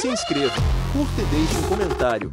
se inscreva, curta e deixe um comentário.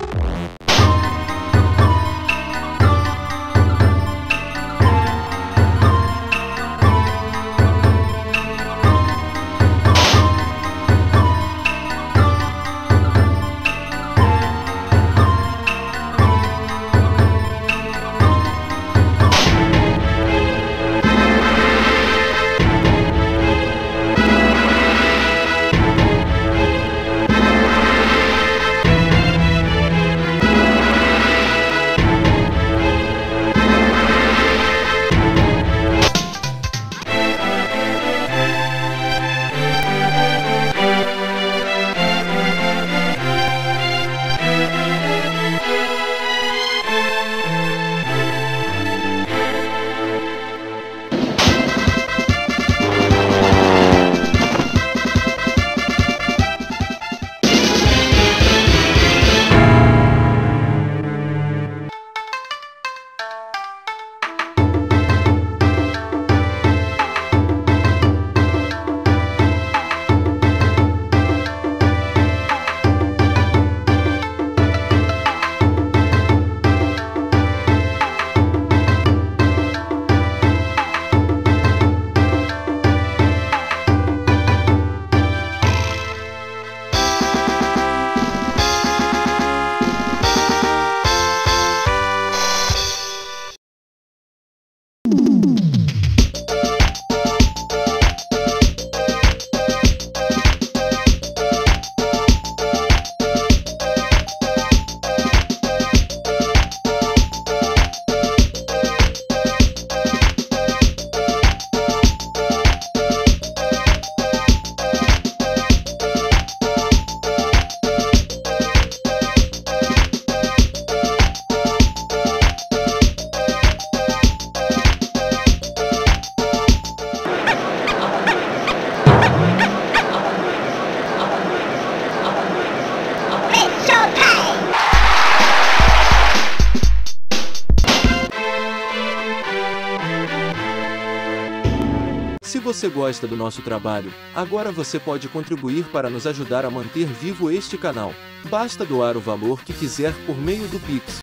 Se você gosta do nosso trabalho, agora você pode contribuir para nos ajudar a manter vivo este canal. Basta doar o valor que quiser por meio do Pix.